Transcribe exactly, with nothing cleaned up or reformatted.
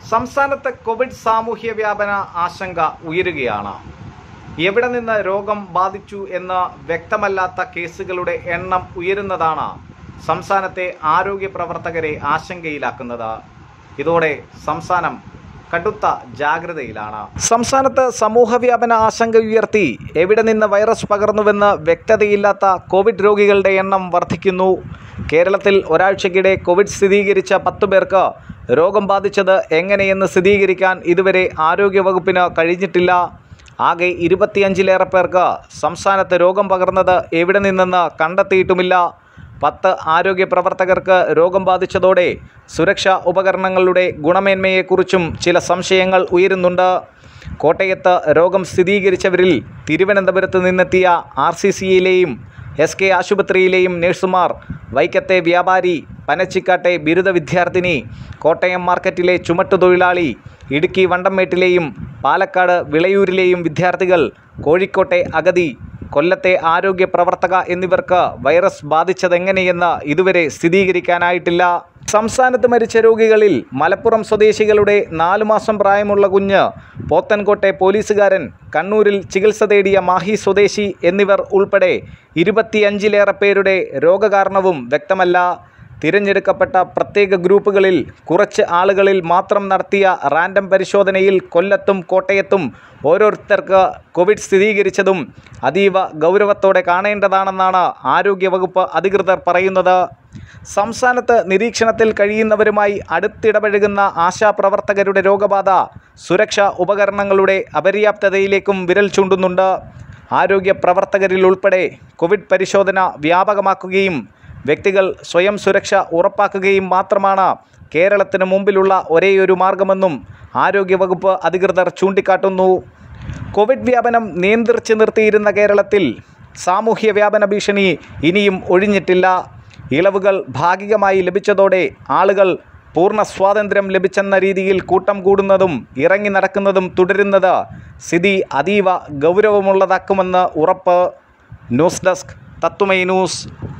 സംസ്ഥാനത്ത് കോവിഡ് സാമൂഹ്യ വ്യാപന ആശങ്ക ഉയരുകയാണ്. എവിടെ നിന്ന് രോഗം ബാധിച്ചു എന്ന് വ്യക്തമല്ലാത്ത കേസുകളുടെ എണ്ണം ഉയരുന്നതാണ് സംസ്ഥാനത്തെ ആരോഗ്യ പ്രവർത്തകരെ ആശങ്കയിലാക്കുന്നത്. ഇതോടെ സംസ്ഥാനം കടുത്ത ജാഗ്രതയിലാണ്. സംസ്ഥാനത്ത് സമൂഹവ്യാപന ആശങ്ക ഉയർത്തി എവിടെ നിന്ന് വൈറസ് പകർന്നുവെന്ന് വ്യക്തതയില്ലാത്ത കോവിഡ് രോഗികളുടെ എണ്ണം വർദ്ധിക്കുന്നു. കേരളത്തിൽ ഒരാഴ്ചക്കിടെ കോവിഡ് സ്ഥിരീകരിച്ച പത്തു പേർക്ക് രോഗം ബാധിച്ചത് എങ്ങനെയെന്ന് സ്ഥിരീകരിക്കാൻ ഇതുവരെ ആരോഗ്യവകുപ്പിന് കഴിഞ്ഞിട്ടില്ല. ആകെ ഇരുപത്തിയഞ്ചിലേറെ പേർക്ക് സംസ്ഥാനത്ത് രോഗം പകർന്നത് എവിടെ നിന്നെന്ന് കണ്ടെത്തിയിട്ടുമില്ല. പത്ത് ആരോഗ്യ പ്രവർത്തകർക്ക് രോഗം ബാധിച്ചതോടെ സുരക്ഷാ ഉപകരണങ്ങളുടെ ഗുണമേന്മയെക്കുറിച്ചും ചില സംശയങ്ങൾ ഉയരുന്നുണ്ട്. കോട്ടയത്ത് രോഗം സ്ഥിരീകരിച്ചവരിൽ തിരുവനന്തപുരത്ത് നിന്നെത്തിയ ആർ സി സിയിലെയും എസ് കെ ആശുപത്രിയിലെയും നഴ്സുമാർ, വൈക്കത്തെ വ്യാപാരി, പനച്ചിക്കാട്ടെ ബിരുദ വിദ്യാർത്ഥിനി, കോട്ടയം മാർക്കറ്റിലെ ചുമട്ടുതൊഴിലാളി, ഇടുക്കി വണ്ടംമേട്ടിലെയും പാലക്കാട് വിളയൂരിലെയും വിദ്യാർത്ഥികൾ, കോഴിക്കോട്ടെ അഗതി, കൊല്ലത്തെ ആരോഗ്യ പ്രവർത്തക എന്നിവർക്ക് വൈറസ് ബാധിച്ചതെങ്ങനെയെന്ന് ഇതുവരെ സ്ഥിരീകരിക്കാനായിട്ടില്ല. സംസ്ഥാനത്ത് മരിച്ച രോഗികളിൽ മലപ്പുറം സ്വദേശികളുടെ നാലു മാസം പ്രായമുള്ള കുഞ്ഞ്, പോത്തൻകോട്ടെ പോലീസുകാരൻ, കണ്ണൂരിൽ ചികിത്സ തേടിയ മാഹി സ്വദേശി എന്നിവർ ഉൾപ്പെടെ ഇരുപത്തിയഞ്ചിലേറെ പേരുടെ രോഗകാരണവും വ്യക്തമല്ല. തിരഞ്ഞെടുക്കപ്പെട്ട പ്രത്യേക ഗ്രൂപ്പുകളിൽ കുറച്ച് ആളുകളിൽ മാത്രം നടത്തിയ റാൻഡം പരിശോധനയിൽ കൊല്ലത്തും കോട്ടയത്തും ഓരോരുത്തർക്ക് കോവിഡ് സ്ഥിരീകരിച്ചതും അതീവ ഗൗരവത്തോടെ കാണേണ്ടതാണെന്നാണ് ആരോഗ്യവകുപ്പ് അധികൃതർ പറയുന്നത്. സംസ്ഥാനത്ത് നിരീക്ഷണത്തിൽ കഴിയുന്നവരുമായി അടുത്തിടപഴകുന്ന ആശാപ്രവർത്തകരുടെ രോഗബാധ സുരക്ഷാ ഉപകരണങ്ങളുടെ അപര്യാപ്തതയിലേക്കും വിരൽ ചൂണ്ടുന്നുണ്ട്. ആരോഗ്യ പ്രവർത്തകരിൽ ഉൾപ്പെടെ കോവിഡ് പരിശോധന വ്യാപകമാക്കുകയും വ്യക്തികൾ സ്വയം സുരക്ഷ ഉറപ്പാക്കുകയും മാത്രമാണ് കേരളത്തിന് മുമ്പിലുള്ള ഒരേയൊരു മാർഗമെന്നും ആരോഗ്യവകുപ്പ് അധികൃതർ ചൂണ്ടിക്കാട്ടുന്നു. കോവിഡ് വ്യാപനം നിയന്ത്രിച്ച് നിർത്തിയിരുന്ന കേരളത്തിൽ സാമൂഹ്യ വ്യാപന ഭീഷണി ഇനിയും ഒഴിഞ്ഞിട്ടില്ല. ഇളവുകൾ ഭാഗികമായി ലഭിച്ചതോടെ ആളുകൾ പൂർണ്ണ സ്വാതന്ത്ര്യം ലഭിച്ചെന്ന രീതിയിൽ കൂട്ടം കൂടുന്നതും ഇറങ്ങി നടക്കുന്നതും തുടരുന്നത് സ്ഥിതി അതീവ ഗൗരവമുള്ളതാക്കുമെന്ന് ഉറപ്പ്. ന്യൂസ് ഡെസ്ക് തത്തുമൈ ന്യൂസ്.